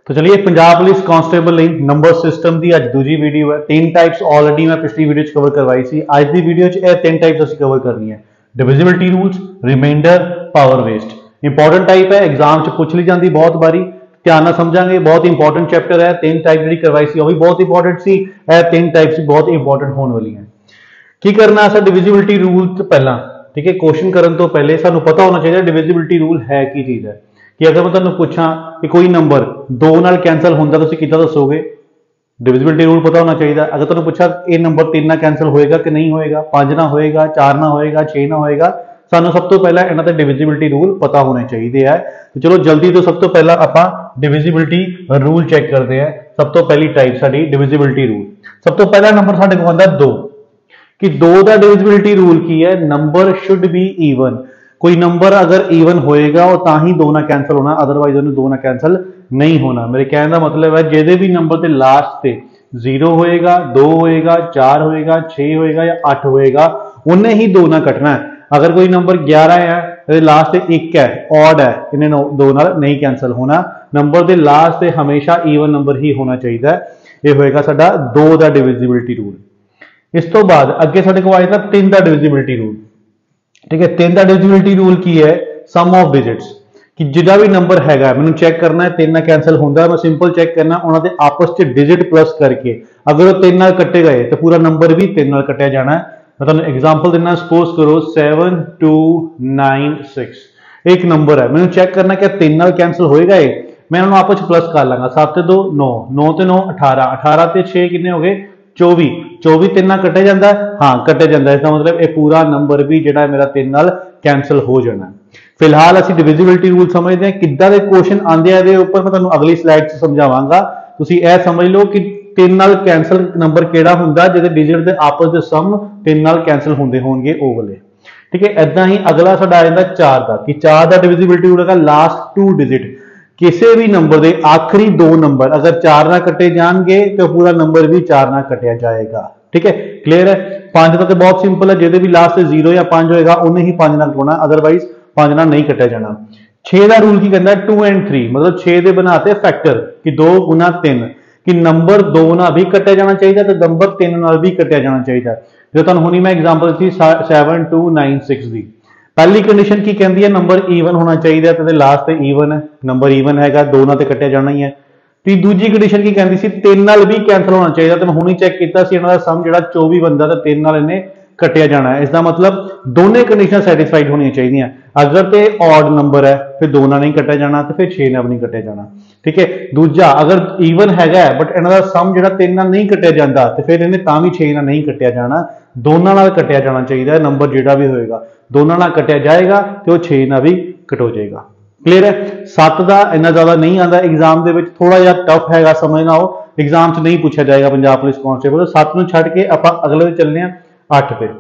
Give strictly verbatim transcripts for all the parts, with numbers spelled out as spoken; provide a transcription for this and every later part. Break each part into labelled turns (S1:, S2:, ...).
S1: तो चलिए Punjab police constable ਲਈ नंबर सिस्टम की अज दूजी वीडियो है। तीन टाइप्स ऑलरेडी मैं पिछली वीडियो च कवर करवाई सी। अज की वीडियो च तीन टाइप्स असीं कवर करनी है, divisibility rules, remainder, power waste. Important type है, एग्जाम च पूछ ली जाती बहुत बारी, ध्यान नाल समझांगे। बहुत इंपॉर्टेंट चैप्टर है। तीन टाइप जी करवाई सी वह भी बहुत इंपॉर्टेंट सी, तीन टाइप्स बहुत इंपॉर्टेंट होने वाली है। की करना असा डिविजिबिलिटी रूल तो पहला, ठीक है, क्वेश्चन करने तो पहले सानू पता होना चाहिए डिविजिबिलिटी रूल है की चीज़ है। कि अगर मैं तुहानू पूछा कि कोई नंबर दो नाल कैंसल होंदा तुसीं किद्दां दसोगे, डिविजिबिलिटी रूल पता होना चाहिए। अगर तुहानू पूछा ये नंबर तीन नाल कैंसल होएगा कि नहीं होएगा, पांच ना होएगा, चार ना होएगा, छे ना होएगा, सानू सब तो पहला इन्हां दे डिविजिबिलिटी रूल पता होने चाहिए है। तो चलो जल्दी तो सब तो पहला आपां डिविजिबिलिटी रूल चेक करते हैं। सब तो पहली टाइप साडी डिविजिबिलिटी रूल। सब तो पहला नंबर साडे कोल आंदा दो, कि दो का डिविजिबिलिटी रूल की है, नंबर शुड बी ईवन। कोई नंबर अगर ईवन होएगा और ता ही दो ना कैंसल होना, अदरवाइज उन्हें दो ना कैंसल नहीं होना। मेरे कहने का मतलब है जेदे भी नंबर के लास्ट से जीरो होएगा, दो होएगा, चार होएगा, छे होएगा या अठ होएगा, उन्हें ही दो ना कटना है। अगर कोई नंबर ग्यारह है, लास्ट से एक है, ऑड है, इन्हें दो ना नहीं कैंसल होना। नंबर के लास्ट से हमेशा ईवन नंबर ही होना चाहिए। यह होएगा साडा दो का डिविजिबिलिटी रूल। इस तो बाद अगे साडे कोल आ जाता तीन का डिविजिबिलिटी रूल। ठीक है, तीन का डिविजिबिलिटी रूल की है, सम ऑफ डिजिट्स। कि जिदा भी नंबर हैगा मैंने चेक करना है तीन ना कैंसल होंदा, मैं सिंपल चेक करना उन्होंने आपस च डिजिट प्लस करके अगर वो तीन नाल कट्टे गए तो पूरा नंबर भी तीन नाल कट्टिया जाना है। मैं तुहानू एग्जांपल देना, सपोज करो सैवन टू नाइन सिक्स एक नंबर है, मैंने चेक करना क्या तीन नाल कैंसल होएगा ये, मैं उन्होंने आपस प्लस कर लांगा। सत्त दो नौ, नौ ते नौ अठारह, अठारह ते छे कितने हो गए चौबी, चौबी तीन नाल कट्टे जाता है, हाँ कट्टे जाता है। इसका मतलब ये पूरा नंबर भी जो मेरा तीन नाल कैंसल हो जाना है। फिलहाल असं डिविजिबिलिटी रूल समझते हैं। किद्दां दे क्वेश्चन आंदे हैं ऊपर मैं तुहानू अगली स्लाइड से समझावांगा। तुसीं यह समझ लो कि तीन नाल कैंसल नंबर किहड़ा हुंदा जिहदे डिजिट दे आपस दे सम तीन नाल कैंसल होंदे होणगे ओह वाले। ठीक है, इदां ही अगला साडा आ जांदा चार का, कि चार का डिविजिबिलिटी रूल है लास्ट टू डिजिट। किसी भी नंबर के आखिरी दो नंबर अगर चार ना कटे जाएंगे तो पूरा नंबर भी चार ना कटिया जाएगा। ठीक है, क्लियर है। पांच का तो बहुत सिंपल है, जिहदे भी लास्ट से जीरो या पांच होएगा उन्हें ही पांच नाल होना, अदरवाइज पांच नाल नहीं कटिया जाना। छे का रूल की कहता है टू एंड थ्री, मतलब छे दे बनाते फैक्टर कि दो गुना तीन, कि नंबर दो ना भी कटिया जाना चाहिए तो नंबर तीन नाल भी कटिया जाना चाहिए। जो तुहानू हुणी मैं एग्जांपल दी सैवन टू नाइन सिक्स दी। पहली कंडीशन की कहती है नंबर ईवन होना चाहिए, तो लास्ट से ईवन है, नंबर ईवन है, दो ना तो कटिया जाना ही है। तो दूजी कंडीशन की कहती सी तीन नाल भी कैंसल होना चाहिए, तो मैं हुणी चेक किया इन्हों का सम जो चौबी बनता तो तीन नाल इन्हें कटिया जाना है। इसका मतलब दोनों कंडीशन सैटिस्फाइड होनी चाहिए। अगर तो ऑड नंबर है फिर दो ना नहीं कटिया जाना, तो फिर छे ना भी नहीं कटिया जाना। ठीक है, दूजा अगर ईवन है बट इन्हों का सम जो तीन नाल नहीं कटिया जाता तो फिर इन्हें तां भी छे ना नहीं कटिया जाना, दोनों नाल कटिया जाना चाहिए। नंबर जोड़ा भी होएगा दोनों नाल कटिया जाएगा तो छे ना भी कट हो जाएगा। क्लियर है। सत्त का इन्ना ज्यादा नहीं आता एग्जाम के, थोड़ा जहा टफ है, समझना हो एग्जाम च नहीं पूछा जाएगा पंजाब पुलिस कांस्टेबल। सत्त नूं छड्ड के आपां अगले चलने अठ पे।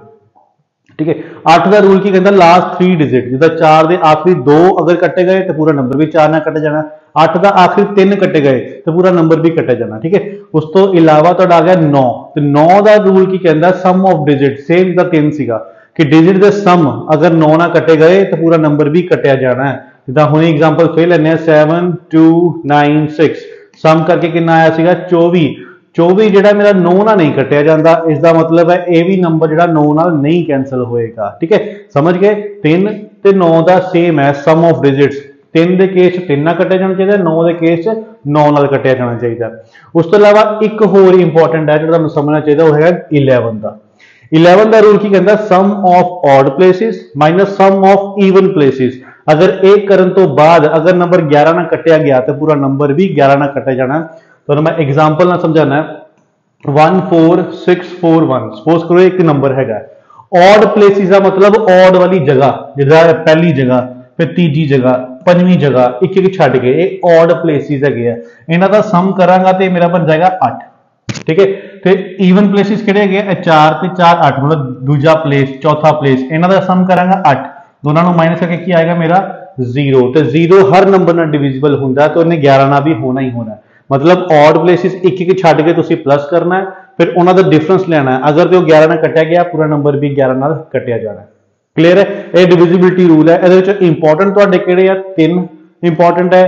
S1: ठीक है, अठ का रूल की कहता लास्ट थ्री डिजिट, जिदा चार के आखिरी दो अगर कटे गए तो पूरा नंबर भी चार ना कटे जाना। अठ का आखिरी तीन कटे गए तो पूरा नंबर भी कटे जाना। ठीक है, उस तो इलावा तो आ गया नौ, तो नौ का रूल की कहता सम ऑफ डिजिट, सेम जिदा तीन सीगा कि डिजिट के सम अगर नौ ना कटे गए तो पूरा नंबर भी कटिया जाना है। जिदा हुणे एग्जांपल फिर लेने seven two nine six, sum करके कितना आया सीगा चौबी, चौबी जो मेरा नौ ना नहीं कटिया जाता, इसका मतलब है यह भी नंबर जो नौ नाल नहीं कैंसल होएगा। ठीक है, समझ गए। तीन ते नौ का सेम है सम ऑफ डिजिट्स, तीन के केस तीन ना कटिया जाना चाहिए, नौ के केस नौ नाल कटिया जाना चाहिए। उस तो इलावा एक होर इंपॉर्टेंट है जो तुहानू समझना चाहिए, वह है इलेवन का। इलेवन का रूल की कहता sum of odd places minus sum of even places. अगर एक करन तो बाद अगर नंबर ग्यारह ना कटिया गया तो पूरा नंबर भी ग्यारह ना कटिया जाना। तो मैं एग्जांपल ना समझाना है, one four six four one, suppose करो एक नंबर है ऑड प्लेसिस का मतलब ऑड वाली जगह, जिदा पहली जगह फिर तीजी जगह पंजवीं जगह एक एक छड्ड के ये ऑड प्लेसिस है। इन्हां दा सम करांगा तो मेरा बन जाएगा अठ। ठीक है, फिर ईवन प्लेसिस किहड़े है चार ते चार अठ, मतलब दूजा प्लेस चौथा प्लेस, इन्हां दा सम करांगा अठ, दोनों को माइनस करके की आएगा मेरा जीरो। तो जीरो हर नंबर ना डिविजिबल होंदा, तो इन्हें ग्यारह ना भी होना ही होना है। मतलब ऑड प्लेसिस एक एक छड्ड के तुसीं प्लस करना है, फिर उन्होंने डिफरेंस लेना है। अगर तो ग्यारह ना कटिया गया पूरा नंबर भी ग्यारह नाल कटिया जाना है। क्लियर है, यह डिविजिबिलिटी रूल है। ये इंपॉर्टेंट तुहाडे किहड़े आ तीन इंपॉर्टेंट है,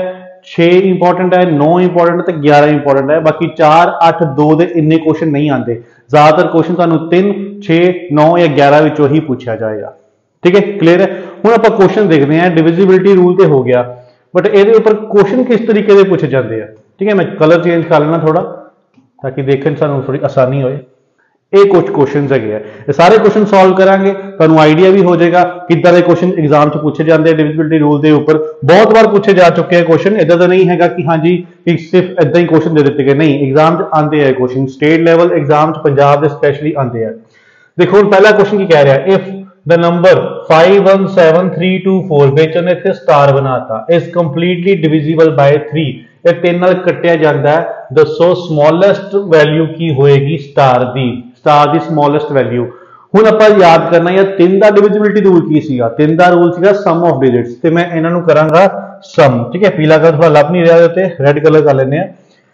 S1: छे इंपॉर्टेंट है, नौ इंपॉर्टेंट है, ग्यारह इंपॉर्टेंट है। बाकी चार अठ दो दे इन्ने क्वेश्चन नहीं आते, ज्यादातर क्वेश्चन तुहानू तीन छे नौ या ग्यारह विचों ही पूछा जाएगा। ठीक है, क्लियर है। हुण आपां क्वेश्चन देखते हैं। डिविजिबिलिटी रूल तो हो गया, बट ये उपर क्वेश्चन किस तरीके से पूछे जाते हैं। ठीक है, मैं कलर चेंज कर लेना थोड़ा ताकि देखने सानू थोड़ी आसानी होए। ये कुछ क्वेश्चन है, सारे क्वेश्चन सॉल्व करांगे, तुहानू आइडिया भी हो जाएगा किदां दे क्वेश्चन एग्जाम च पूछे जाते हैं डिविजिबिलिटी रूल के उपर। बहुत बार पूछे जा चुके हैं क्वेश्चन, इदा तो नहीं है कि हाँ जी कि सिर्फ इदा ही क्वेश्चन दे दिते गए, नहीं, एग्जाम च आते हैं क्वेश्चन, स्टेट लैवल एग्जाम च पंजाब के स्पैशली आते हैं। देखो पहला क्वेश्चन की कह रहा है, if the number five one seven three two four which ने इत्थे स्टार बनाता is completely divisible by three, ये तीन नाल कट्टिया जाता है, दसो स्मॉलेस्ट वैल्यू की होएगी स्टार दी, स्टार दी स्मॉलेस्ट वैल्यू। हुण आपां याद करना है तीन दा डिविजिबिलिटी रूल की सीगा, तीन दा रूल सीगा सम ऑफ डिजिट्स, ते मैं इन्हां नूं करांगा सम। ठीक है, पीला कलर थोड़ा लभ नहीं रहा ते रेड कलर कर लेने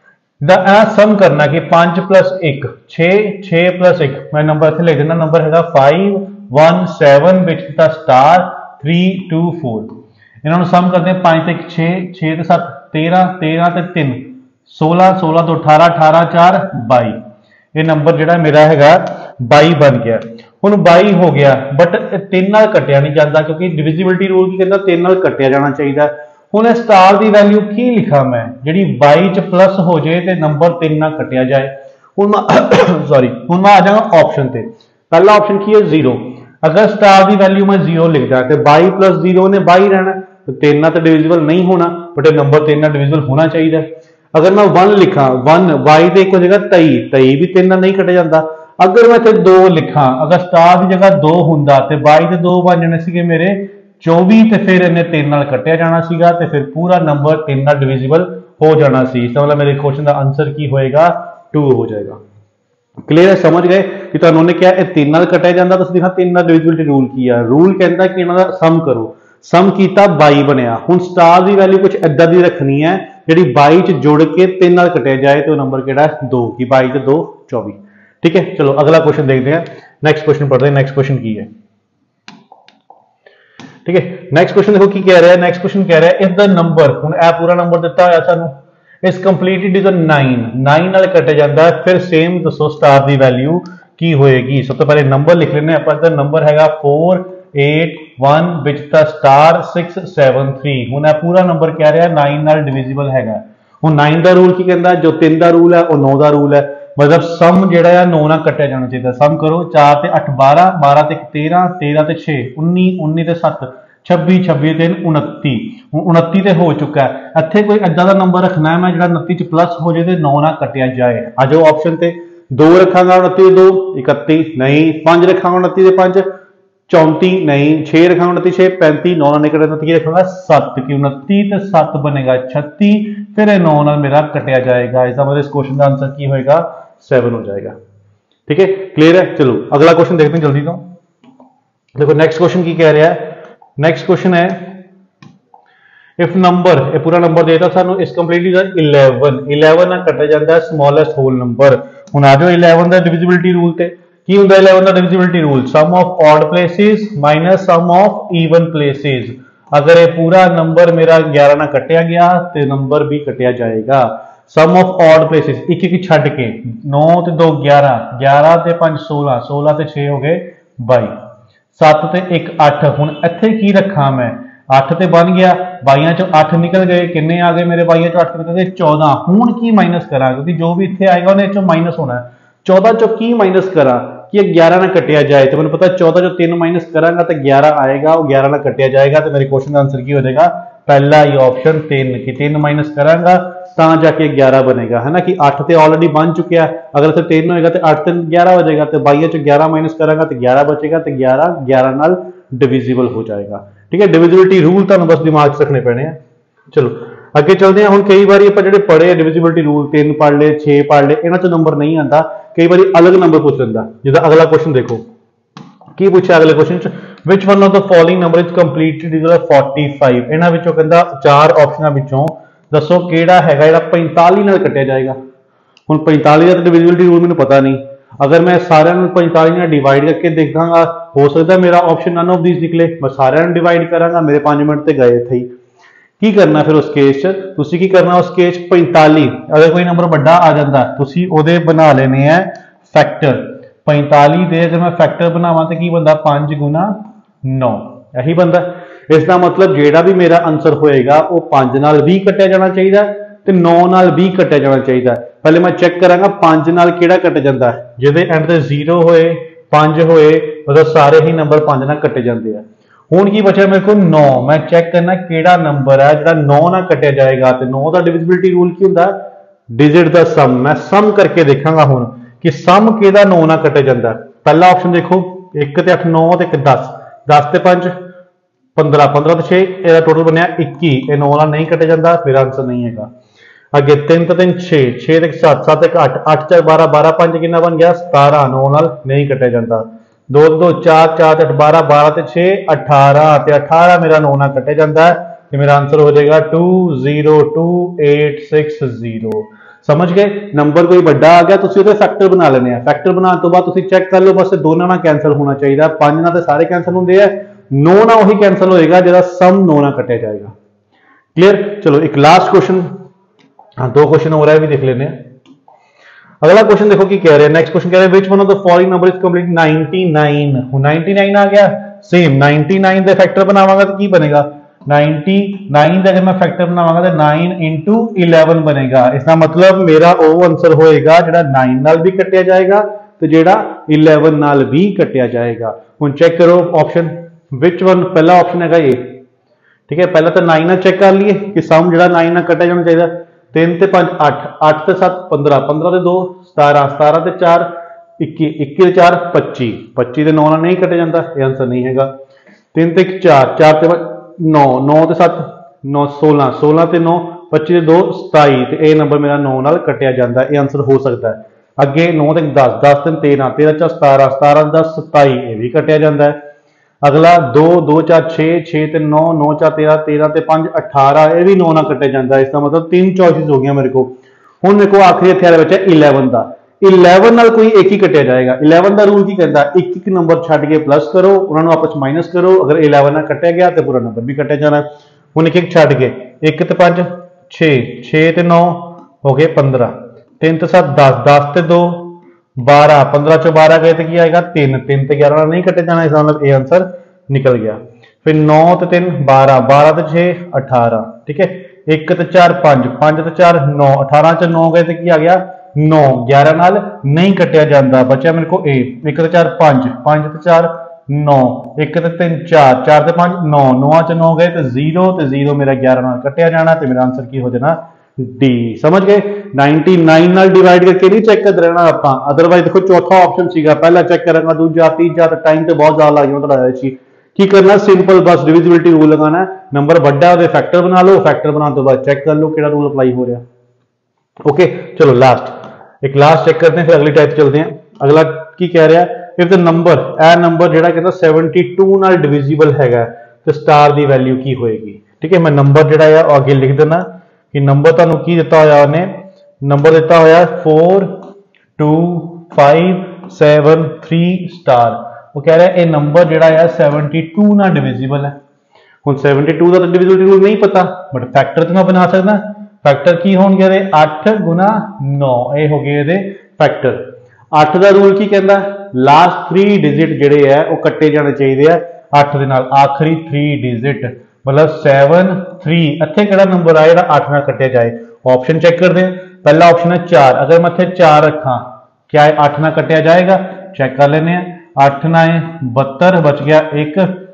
S1: आ। सम करना कि पांच प्लस एक छे, छे प्लस एक, मैं नंबर इत्थे लिख देना, नंबर हैगा फाइव वन सैवन विच दा स्टार थ्री टू फोर। इन्हां नूं सम करते हैं, पांच ते एक छे, छे ते सत्त तेरह, तेरह ते तीन सोलह, सोलह तो अठारह, अठारह चार बाई, ये नंबर जिहड़ा मेरा हैगा बाई बन गया। हुण बाई हो गया, बट तीन नाल कट्टिया नहीं जाता क्योंकि डिविजिबिलिटी रूल की कहता तीन नाल कट्टिया जाना चाहिए। हुण स्टार की वैल्यू की लिखा मैं, जिहड़ी बाई च प्लस हो जाए तो नंबर तीन नाल कट्टिया जाए। हुण सॉरी हुण मैं आ जाऊंगा ऑप्शन ते, पहला ऑप्शन की है जीरो। अगर स्टार की वैल्यू मैं जीरो लिखदा तो बाई प्लस जीरो ने बाई रहना, तो तीन नाल तो डिविजिबल नहीं होना, बट नंबर तीन नाल डिविजिबल होना चाहिए। अगर मैं वन लिखा, वन बाई तो एक हो जाएगा तेई, तेई भी तीन नाल नहीं कटे जाता। अगर मैं इत्थे दो लिखा, अगर स्टार की जगह दो हुंदा ते बाई ते दो बन जाने सीगे मेरे चौबी, ते फिर इन्हें तीन नाल कट्टिया जाना सीगा, ते फिर पूरा नंबर तीन नाल डिविजिबल हो जाना सी। इसका मतलब मेरे क्वेश्चन का आंसर की होएगा टू हो जाएगा। क्लियर है, समझ गए कि तुहानू ने क्या तीन नाल कटिया जाता, तुसीं देखा तीन नाल डिविजिबिलिटी रूल की है। रूल कहता कि इन्हां दा सम करो, सम कीता बाई बनया। हुण स्टार की वैल्यू कुछ इदां दी रखनी है जिहड़ी बाई च जुड़ के तीन नाल कटिया जाए, तो नंबर किहड़ा है दो, कि बाई ते दो चौबी। ठीक है, चलो अगला क्वेश्चन देखते हैं। नेक्स्ट क्वेश्चन पढ़ते हैं, नेक्स्ट क्वेश्चन की है। ठीक है, नेक्स्ट क्वेश्चन देखो की कह रहा है। नेक्स्ट क्वेश्चन कह रहा है इफ द नंबर, हुण ए पूरा नंबर दिता होया सानू, is completely division nine, nine नाल कटिया जाता है, फिर सेम दसो स्टार की वैल्यू की होएगी। सब तो पहले नंबर लिख लेने आपां, दा नंबर हैगा four eight one which the star six seven three. हुण ए पूरा नंबर कह रहा है नाइन नाल डिविजिबल हैगा। हुण नाइन का रूल की कहता है, जो तीन का रूल है वो नौ का रूल है, मतलब सम जिहड़ा है नौ नाल कटिया जाना चाहिए। सम करो, चार ते अठ बारह, बारह ते तेरह, तेरह ते छे उन्नी, उन्नी ते सत्त छब्बी, छब्बी तीन उनती, उनती ते हो चुका है। इत्थे कोई इदां दा नंबर रखना है मैं जिहड़ा उनती च प्लस हो जाए तो नौ नाल कटिया जाए। आ जाओ ऑप्शन ते, दो रखांगा उनती दो इकती नहीं, पांच रखांगा उनती दे पांच चौंती नहीं, छे रखांगा उनती छे पैंती, नौ नाल निकल उनती रखांगा सत्त, कि उनती ते सत्त बनेगा छत्ती, फिर नौ नाल मेरा कटिया जाएगा। इसका मतलब इस क्वेश्चन का आंसर की होएगा सेवन हो जाएगा। ठीक है, क्लियर है। चलो अगला क्वेश्चन देखते हैं जल्दी। तो देखो नेक्स्ट क्वेश्चन की कह रहा है। नेक्स्ट क्वेश्चन है इफ नंबर, ये पूरा नंबर देता सानू, इज कंप्लीटली इलेवन, इलेवन नाल कटिया जाता है स्मॉलेस्ट होल नंबर। हुण आ जाओ इलेवन का डिविजिबिलिटी रूल ते की हुंदा इलेवन का divisibility rule, sum of odd places minus sum of even places. अगर ये पूरा नंबर मेरा ग्यारह नाल कटिया गया तो नंबर भी कटिया जाएगा। सम ऑफ ऑड प्लेसेस एक एक छड्ड के, नौ ते दो ग्यारह, ग्यारह ते पांच सोलह, सोलह ते छे हो गए बाई, सत्त ते एक अठ। हुण इत्थे की रखा मैं, अठ ते बन गया, बाइयां चो अठ निकल गए, किन्ने आ गए मेरे बाइयां चो अठ निकल गए चौदह। हुण की माइनस करा, क्योंकि जो भी इत्थे आएगा उन्हें चो माइनस होना है। चौदह चो की माइनस करा कि ग्यारह ना कटिया जाए, तो मैंने पता चौदह जो तीन माइनस करांगा तो ग्यारह आएगा, वो ग्यारह ना कटिया जाएगा, तो मेरे क्वेश्चन का आंसर की हो जाएगा पहला ही ऑप्शन तीन, कि तीन माइनस करांगा ता जाके ग्यारह बनेगा, है ना। कि अठ तो ऑलरेडी बन चुका है, अगर इसे तीन होएगा तो अठ तीन ग्यारह हो जाएगा, तो बाईया चो ग्यारह माइनस करांगा तो ग्यारह बचेगा, तो ग्यारह ग्यारह नाल डिविजिबल हो जाएगा। ठीक है, डिविजिबिलिटी रूल तुहानू बस दिमाग च रखने पैने। चलो अगे चलते हैं। हुण कई बार आप जो पढ़े डिविजिबिलिटी रूल तीन पढ़ ले, छे पढ़ ले, इन्हां चों नंबर नहीं आता, कई बार अलग नंबर पूछ लेंदा। जिद्दां अगला क्वेश्चन देखो की पूछा अगले क्वेश्चन च, which one of the following number is completely divisible forty five. इन्हां विचों कहंदा चार ऑप्शनां विचों दसो किहड़ा हैगा जिहड़ा पैंताली नाल कटिया जाएगा। हुण पैंताली दा डिविजिबिलिटी रूल मैनूं पता नहीं, अगर मैं सारे पैंताली नाल डिवाइड करके देखांगा, हो सकता है मेरा ऑप्शन नन ऑफ दीज निकले। मैं सारे डिवाइड करांगा, मेरे पांच मिनट तो गए थे ही। की करना फिर उस केस च तुसी की करना उस केस पैंताली अगर कोई नंबर बड़ा आ जाता तुसी ओदे बना लेने हैं फैक्टर पैंताली दे अगर मैं फैक्टर बनावा तो की बनता पांच गुना नौ यही बनता इसका मतलब जेड़ा भी मेरा आंसर होएगा वो पांच नाल भी कटिया जाना चाहिए तो नौ नाल भी कटिया जाना चाहिए पहले मैं चेक करांगा पांच नाल केड़ा कट जाता है जिहदे एंड ते जीरो होए पांच होए मतलब सारे ही नंबर पांच नाल कटे जाते हैं हुण की बचा मेरे को नौ मैं चेक करना केड़ा नंबर है जिहड़ा नौ नाल कटिया जाएगा तो नौ का डिविजिबिलिटी रूल की हुंदा डिजिट दा सम मैं सम करके देखा हुण कि सम केदा नौ नाल कटिया जाता पहला ऑप्शन देखो एक ते अठ नौ ते एक दस दस ते पांच पंद्रह पंद्रह तो छे यदा टोटल बनया इक्की ये नौ नाल नहीं कटिया जाता मेरा आंसर नहीं है अगे तीन तो तीन छे छे तक सत्त सत्त एक अठ अठ चार बारह बारह पांच कितना बन गया सतारह नौ नाल नहीं कटिया जाता दो दो चार चार अठ बारह बारह ते छे अठारह ते अठारह मेरा नौ नाल कटिया जाता है तो मेरा आंसर हो जाएगा two zero two eight six zero समझ गए नंबर कोई बड़ा आ गया तुसी उहदे फैक्टर बना लेने हैं फैक्टर बनाने तो बाद तुसी चेक कर लो बस दोनों नाल कैंसल होना चाहिए पांच नाल ते सारे कैंसल होंदे हैं नौ नाल वही कैंसल होएगा जिहदा सम नौ नाल कटिया जाएगा क्लियर चलो एक लास्ट क्वेश्चन हाँ दो क्वेश्चन हो रहा है भी देख लेने अगला क्वेश्चन देखो कि कह रहे हैं नेक्स्ट क्वेश्चन कह रहे हैं which one of the following number is complete ninety nine ninety nine आ गया सेम नाइंटी नाइन दे फैक्टर बनावांगा तो की बनेगा नाइंटी नाइन दे अगर मैं फैक्टर बनावांगा तो नाइन इंटू इलेवन बनेगा इसका मतलब मेरा वो आंसर होएगा जेड़ा नाइन नाल भी कटिया जाएगा तो जेड़ा इलेवन नाल भी कटिया जाएगा हुण चेक करो ऑप्शन व्हिच वन पहला ऑप्शन है ये ठीक है पहला तो नाइन चेक कर लिए कि सम जेड़ा नाइन नाल कटिया जाना चाहिए तीन ते पांच अठ अठ ते सत्त पंद्रह पंद्रह ते दो सतारह सतारह ते चार इक्की इक्की ते चार पच्ची पच्ची ते नौ नाल नहीं कटिया जाता ये आंसर नहीं है तीन ते चार चार ते नौ नौ ते सत्त नौ सोलह सोलह ते नौ पच्ची ते दो सताई ते ये नंबर मेरा नौ नाल कटिया जाता है ये आंसर हो सकता है अगे नौ ते दस दस ते तेरह तेरह चा सतारह सतारह दस सताई ये भी कटिया जाता है अगला दो दो चार छे छे ते नौ नौ चार तेरह तेरह ते पांच अठारह ये भी नौ ना कटे जाता है इसका मतलब तीन चॉइसेस हो गया मेरे को हुण मेरे को आखिरी इत्थे वाला बचा इलेवन का इलेवन नाल कोई एक ही कटिया जाएगा इलेवन का रूल की कहता है एक एक नंबर छड्ड के प्लस करो उन्होंने आपस माइनस करो अगर इलेवन नाल कटिया गया तो पूरा नंबर भी कटिया जाना हुण एक एक छड्ड के एक ते पांच छे छे ते नौ हो गए पंद्रह तीन ते सत्त दस दस ते दो बारह पंद्रह चो बारह गए तो क्या आएगा तीन तीन तो ग्यारह नहीं कटे जाना इसका मतलब ये आंसर निकल गया फिर नौ तो तीन बारह बारह तो छे अठारह ठीक है एक तो चार पांच पांच तो चार नौ अठारह च नौ गए तो क्या आ गया नौ ग्यारह नाल नहीं कटिया जाता बचा मेरे को ए एक तो चार पांच पांच तो चार नौ एक तो तीन चार चार तो पांच नौ नौ च नौ गए तो जीरो तो जीरो मेरा ग्यारह नाल कटिया जाना तो मेरा आंसर की हो जाना डी समझ गए नाइंटी नाइन नाल डिवाइड करके नहीं चेक करते रहना आप अदरवाइज देखो चौथा ऑप्शन सीगा पहला चेक करेंगे दूजा तीजा तो टाइम तो बहुत ज्यादा लग जाता की करना सिंपल बस डिविजिबिलिटी रूल लगाना नंबर बड़ा है फैक्टर बना लो फैक्टर बनाने तो बाद चेक कर लो केड़ा रूल अप्लाई हो रहा ओके चलो लास्ट एक लास्ट चेक करते हैं फिर अगली टाइप चलते हैं अगला की कह रहा है if the number a number जेड़ा कहता सेवेंटी टू नाल डिविजिबल हैगा तो स्टार दी वैल्यू की होएगी ठीक है मैं नंबर जेड़ा है आगे लिख देना कि नंबर तुहानू की दिता होया उन्हें नंबर दिता होया four two five seven three star वो कह रहा है ये नंबर जेड़ा है सेवेंटी टू ना डिविजिबल है हुण सेवेंटी टू का तो डिविजिबिलिटी रूल नहीं पता बट फैक्टर तो मैं बना सकदा फैक्टर की होणगे इहदे अठ गुना नौ ये हो गए इहदे फैक्टर अठ का रूल की कहता लास्ट थ्री डिजिट जेडे है वो कट्टे जाने चाहिए अठ दे नाल आखिरी थ्री डिजिट मतलब सैवन थ्री इत्थे केड़ा नंबर आए जेड़ा अठ नाल कटिया जाए ऑप्शन चेक करते हैं पहला ऑप्शन है चार अगर मैं इत्थे चार रखा क्या है अठ नाल कटिया जाएगा चेक कर लेने अठ नाए बहत्तर बच गया एक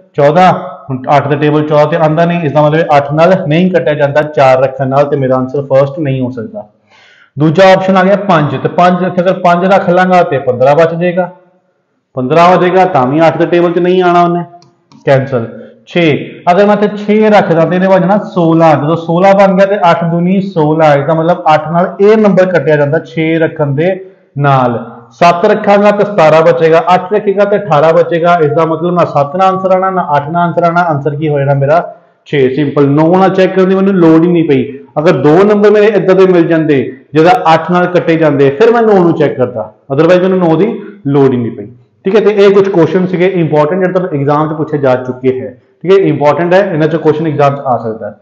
S1: चौदह अठ का टेबल चौदह ते आंदा नहीं इसका मतलब अठ नाल नहीं कटिया जाता चार रखने नाल ते मेरा आंसर फर्स्ट नहीं हो सकता दूजा ऑप्शन आ गया पांच तो पांच अगर पांच रख लांगा तो पंद्रह बच जाएगा पंद्रह हो जाएगा तामी अठ के टेबल च नहीं आना उन्हें कैंसल छे अगर मैं छे रखदा तो बन जाना सोलह जो सोलह बन गया तो अठ दूनी सोलह इसका मतलब अठ नाल ए नंबर कटिया जाता छे रखन दे नाल सत्त रखांगा तो सतारह बचेगा अठ रखेगा तो अठारह बचेगा इसका मतलब ना सत्त ना आंसर आना ना अठ ना आंसर आना आंसर की हो जाना मेरा छे सिंपल नौ ना चेक करने मैंने लोड़ ही नहीं पई अगर दो नंबर मेरे इदा के मिल जाते जिहदा अठ नाल कटे जाते फिर मैं नौ चेक करता अदरवाइज मैंने नौ की लोड़ ही नहीं पई ठीक है तो ये कुछ क्वेश्चन से इंपॉर्टेंट जो एग्जाम से पूछे जा चुके हैं ठीक है इंपॉर्टेंट है इन्होंने क्वेश्चन एग्जाम आ सकता है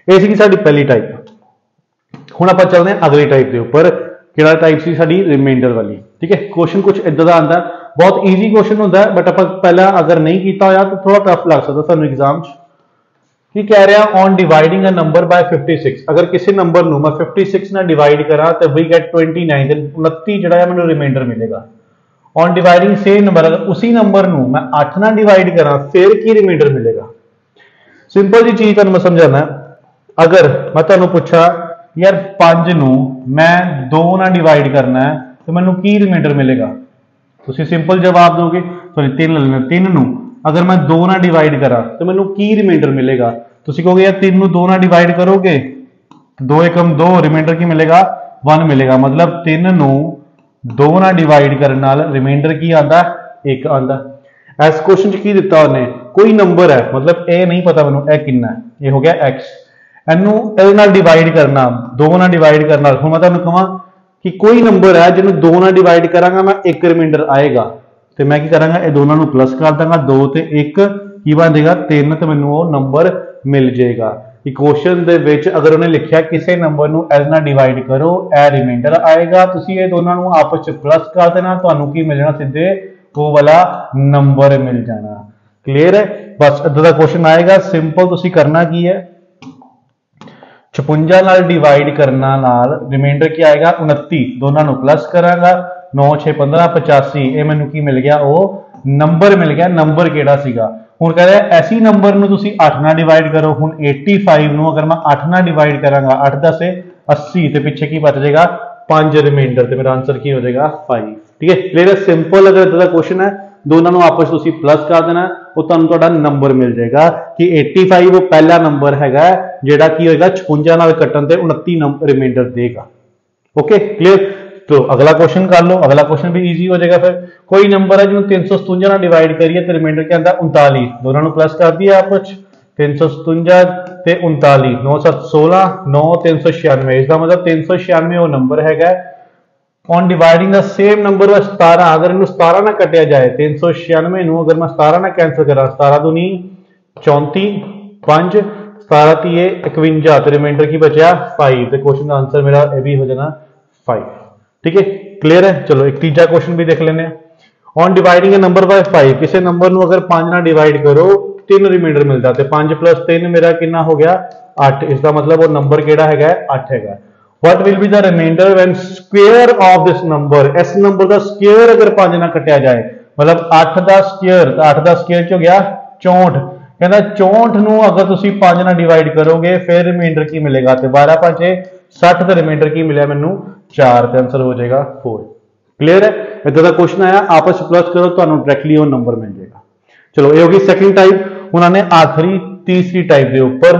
S1: ये सी साडी पहली टाइप। हुण आपां चलदे हां अगली टाइप के उपर, किहड़ा टाइप सी साडी रिमाइंडर वाली। ठीक है, क्वेश्चन कुछ इदां दा आंदा, बहुत ईजी क्वेश्चन होंदा है, बट आपां पहला अगर नहीं कीता होया तो थोड़ा टफ लग सकदा तुहानूं एग्जाम च। की कह रहा on dividing a number by fifty six, अगर किसी नंबर नूं मैं फिफ्टी सिक्स नाल डिवाइड करा तो वी गेट ट्वेंटी नाइन, उनतीस जिहड़ा है मैनूं रिमाइंडर मिलेगा। ऑन डिवाइडिंग सेम नंबर, अगर उसी नंबर नूं मैं अठ नाल डिवाइड करा फिर की रिमाइंडर मिलेगा। सिंपल जी चीज तुहानूं मैं समझाना, अगर मैं तुहानूं पुछा यार पांच नूं मैं दो नाल डिवाइड करना है तो मैनूं की रिमाइंडर मिलेगा, तुसीं सिंपल जवाब दोगे, सॉरी तीन ले लेना, तीन नूं अगर मैं दो नाल डिवाइड करा तो मैनूं की रिमाइंडर मिलेगा। तुसीं कहोगे यार तीन नूं दो नाल डिवाइड करोगे, दो एकम दो, रिमाइंडर की मिलेगा वन मिलेगा, मतलब तीन नूं दो नाल डिवाइड करने नाल रिमाइंडर की आंदा, एक आंदा। इस क्वेश्चन च की दिता उन्हें, कोई नंबर है, मतलब ए नहीं पता मैनूं ए कितना है, ये हो गया एक्स, इनू इहदे नाल डिवाइड करना, दो नाल डिवाइड करना, हुण मैं तुहानूं कहां कि कोई नंबर है जिन्होंने दो नाल डिवाइड करांगा मैं एक रिमाइंडर आएगा, तो मैं की करांगा ये दोनों नूं प्लस कर दांगा, दो ते एक की बन जाएगा तीन, तो मैनूं वो नंबर मिल जाएगा। क्वेश्चन दे विच अगर उन्हें लिखिया किसी नंबर नूं इहदे नाल डिवाइड करो ए रिमाइंडर आएगा, तुसीं ये दोनों नूं आपस च प्लस कर देना, तुहानूं की मिल जाना, सीधे वो वाला नंबर मिल जाना। क्लियर है, बस इदां दा क्वेश्चन आएगा। सिंपल तुसीं करना की है, छपुंजा नाल डिवाइड करना नाल रिमाइंडर क्या आएगा उनतीस, दोनों नूं प्लस करांगा, नौ छे पंद्रह पचासी, ये मैनूं की मिल गया, वो नंबर मिल गया। नंबर किहड़ा सीगा, हुण कह रहा ऐसी नंबर नूं तुसीं अठ नाल डिवाइड करो, हुण पचासी नूं अगर मैं अठ नाल डिवाइड करांगा, अठ दस अस्सी, ते पिछे की बच जाएगा पांच रिमाइंडर, ते मेरा आंसर की हो जाएगा फाइव। ठीक है, क्लियर है, सिंपल। अगर इदां दा क्वेश्चन है दोनों नूं आपस तुसीं प्लस कर देना, वो तुहानूं तुहाडा नंबर मिल जाएगा कि पचासी वो पहला नंबर हैगा जिहड़ा की होएगा छपुंजा नाल कट्टण ते उनतीस नंबर रिमाइंडर देगा। ओके क्लियर, तो अगला क्वेश्चन कर लो, अगला क्वेश्चन भी इजी हो जाएगा। फिर कोई नंबर है जिन्होंने तीन सौ सतुंजा ना डिवाइड करिए तो रिमाइंडर क्या आता उनतालीस, दोनों प्लस कर दिया आपस, तीन सौ सतुंजा ते उनतालीस, नौ सत सोलह, नौ तीन सौ छियानवे, इसका मतलब तीन सौ छियानवे वो नंबर है। On dividing the same number सतारह, अगर इन्हू सतारह ना कटिया जाए, तीन सौ छियानवे अगर मैं सतारह ना कैंसिल करा, सतारह दूनी चौंती, पांच सतारह तीए इकवंजा, तो रिमाइंडर की बचा फाइव, तो क्वेश्चन का आंसर मेरा ये भी हो जाना फाइव। ठीक है, क्लियर है। चलो एक तीजा क्वेश्चन भी देख लेने। On dividing a number by five, किसी नंबर नूं अगर पांच ना डिवाइड करो तीन रिमाइंडर मिलता, तो पांच प्लस तीन मेरा कितना हो गया अठ, इसका मतलब वो नंबर केड़ा हैगा अठ हैगा। What will be the remainder when square of this number, इस नंबर का स्क्वायर अगर पांच ना कटिया जाए, मतलब अठ का स्क्वायर, तो अठ का स्क्वायर क्यों गया चौंठ, कहना चौंठ नूं अगर तुसी पांच ना डिवाइड करोगे फिर रिमाइंडर की मिलेगा, तो बारह पांचे सठ, तो रिमाइंडर की मिले मैनू चार, तो आंसर हो जाएगा फोर। क्लियर है, इधर का क्वेश्चन आया आपस प्लस करो तो डायरेक्टली वो नंबर मिल जाएगा। चलो ये होगी सेकंड टाइप। उन्होंने आखिरी तीसरी टाइप के ऊपर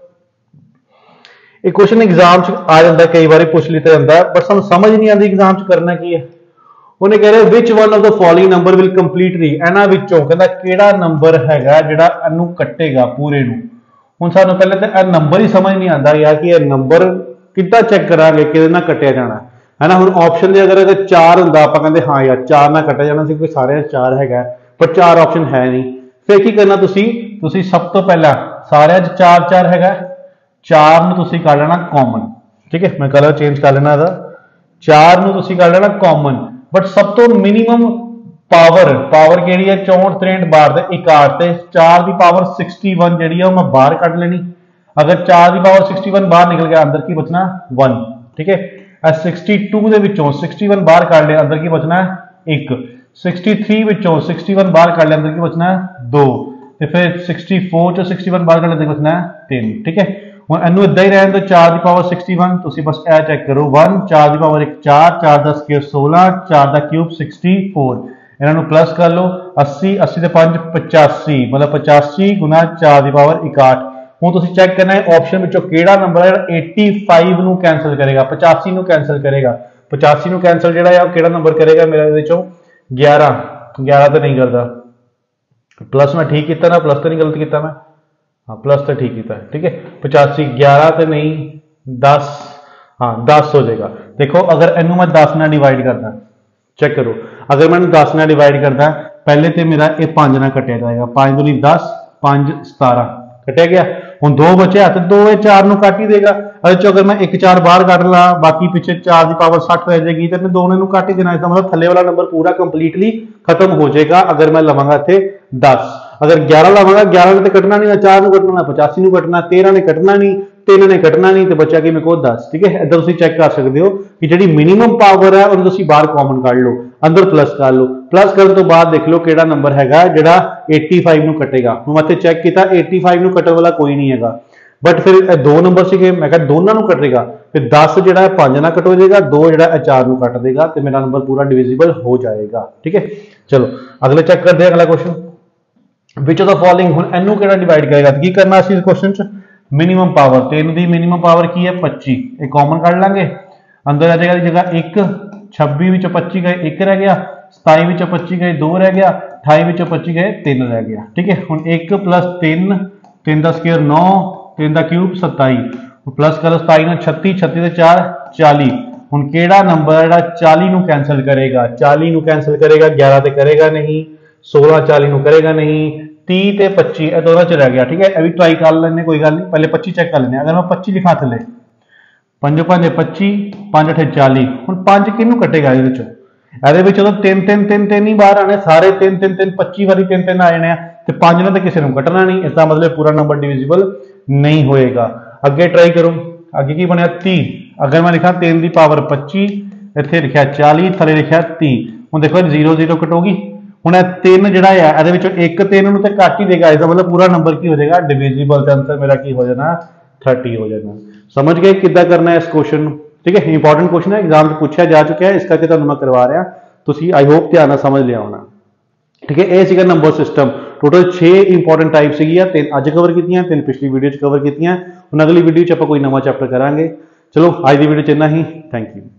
S1: एक क्वेश्चन एग्जाम आ जाता है, कई बार पूछ लिया जाता है, बट सानू समझ नहीं आती एग्जाम च करना की है। उन्हें कह रहे which one of the following number will completely, इन्हां विचों कहंदा किहड़ा नंबर हैगा जिहड़ा इनू कटेगा पूरे नू। हुण सानू पहले तो यह नंबर ही समझ नहीं आता यार कि यह नंबर कितना चेक करांगे कि ना कटिया जाना है ना। हुण ऑप्शन दे अगर अगर चार हुंदा आपां कहंदे हाँ यार चार ना कटिया जाना सी, कोई सारे चार हैगा, पर चार ऑप्शन है नहीं, फिर की करना तुसी तुसी सब तो पहला सारे चार चार हैगा, चार नूं तुसी कर लेना कॉमन। ठीक है, मैं कलर चेंज कर लेना इहदा, चार नूं तुसी कर लेना कॉमन, बट सब तो मिनिमम पावर पावर केड़ी है चौंठ त्रेंठ बार ते इकाठ, ते चार की पावर सिक्सटी वन जिहड़ी है मैं बाहर कढ लेनी। अगर चार की पावर सिक्सटी वन बाहर निकल गया अंदर की बचना वन। ठीक है, सिक्सटी टू दे विचों सिक्सटी वन बाहर काट लिया, अंदर की बचना एक, सिक्सटी थ्री विचों सिक्सटी वन बाहर काट लिया, अंदर की बचना दो, तो फिर सिक्सटी फोर चो सिक्सटी वन बाहर काट लिया, बचना तीन। ठीक है, हुण इनू इदां ही रहन दो, चार की पावर सिक्सटी वन, तुसीं बस ए चेक करो वन, चार की पावर एक चार, चार का स्क्वायर सोलह, चार का क्यूब सिक्सटी फोर, इन्हों प्लस कर लो अस्सी, अस्सी के पांच पचासी, मतलब पचासी गुना चार की पावर इकाठ। हुण तुसीं चेक करना है ऑप्शन विचों किहड़ा नंबर है पचासी नूं कैंसल करेगा, पचासी नूं कैंसल करेगा, पचासी नूं कैंसल जिहड़ा है किहड़ा नंबर करेगा मेरे विचों ग्यारह, ग्यारह तो नहीं करता, प्लस मैं ठीक किया ना, प्लस तो नहीं गलत किया मैं, हाँ प्लस तो ठीक किया। ठीक है, पचासी ग्यारह तो नहीं दस, हाँ दस हो जाएगा। देखो अगर इनू मैं दस ना डिवाइड करदा, चेक करो अगर मैं दस ना डिवाइड करदा, पहले तो मेरा ये पांच ना कटिया जाएगा, पांच दूनी दस, पांच सतारह, कटिया गया। हुण दो बचे तो दो ये चार नूं कट ही देगा। अगर अगर मैं एक चार बाहर कट ला, बाकी पिछे चार की पावर सठ रह जाएगी, तो दोनों नूं कट ही देना। इसका मतलब थले वाला नंबर पूरा कंप्लीटली खत्म हो जाएगा अगर मैं लवांगा इत्थे दस। अगर ग्यारह लवांगा, ग्यारह ने तो कटना नहीं, ना चार नूं कटना, ना पचासी नूं कटना, तेरह ने कटना नहीं, तीन ने कटना नहीं, तो बचा कि मेरे को दस। ठीक है, इधर तुम चेक कर सकते हो कि जी मिनिमम पावर है उन्हें तुम बाहर कॉमन कढ़ लो, अंदर प्लस कर लो। प्लस करने तो बाद देख लो कि नंबर है जो पचासी नूं कटेगा। मैं इत्थे चेक किया पचासी नूं कटण वाला कोई नहीं है, बट फिर दो नंबर से मैं कहा दोनों नूं कटेगा, फिर दस जो है पांच ना कट हो जाएगा, दो जो है चार नूं कट देगा, तो मेरा नंबर पूरा डिविजिबल हो जाएगा। ठीक है, चलो अगले चेक करते हैं। अगला question, which of the following, हुण इनू किहड़ा डिवाइड करेगा, की करना इस क्वेश्चन च मिनिमम पावर, तीन की मिनिमम पावर की है पच्ची, एक कॉमन कढ़ लांगे, अंदर आ जाएगा जगह एक, छब्बी विचों पच्ची गए एक रह गया, सताई विचों पच्ची गए दो रह गया, अठाई विचों पच्ची गए तीन रह गया। ठीक है, हुण एक प्लस तीन, तीन का स्केयर नौ, तीन का क्यूब सताई, प्लस करो सताई ना छत्ती, छत्ती से चार चाली। हुण किहड़ा नंबर है चाली नूं कैंसल करेगा, चाली नूं कैंसल करेगा, ग्यारह तो करेगा नहीं, सोलह चाली नूं करेगा नहीं, तीह ते पच्ची ये दोनों च रह गया। ठीक है, अभी ट्राई कर लेने, कोई गल नहीं, पहले पच्ची चेक कर लेने। अगर मैं पच्ची लिखा थले, पंजो पंजे पच्ची, पांच अठे चाली, हुण पांच किनू कटेगा ये तो तीन तीन तीन तीन ही बाहर आने, सारे तीन तीन तीन पच्ची वारी तीन तीन आ जाने, तो पांच ने तो किसी ने कटना नहीं, इसका मतलब पूरा नंबर डिविजिबल नहीं होएगा। अगे ट्राई करो, अगे की बनया तीह, अगर मैं लिखा तीन की पावर पच्ची, इत्थे लिखा चाली, थले लिखा तीह, हुण देखो जीरो जीरो कटोगी। हुण तीन जिहड़ा है इहदे एक तीन नूं ते कट ही देगा, इसका मतलब पूरा नंबर की हो जाएगा डिविजिबल, तो आंसर मेरा की हो जाना थर्टी हो जाना। समझ गए किद्दां करना है इस क्वेश्चन। ठीक है, इंपॉर्टेंट क्वेश्चन है, एग्जाम में पूछा जा चुका है, इस करके तुहानूं मैं करवा रहा, तुसीं आई होप ध्यान नाल समझ लिया होना। ठीक है, यह सीगा नंबर सिस्टम, टोटल छे इंपॉर्टेंट टाइप सीगियां, तीन अज कवर कीतियां, तीन पिछली वीडियो च कवर कीतियां। हुण अगली वीडियो च आपां कोई नवां चैप्टर करांगे। चलो अज दी वीडियो च इन्ना ही, थैंक यू।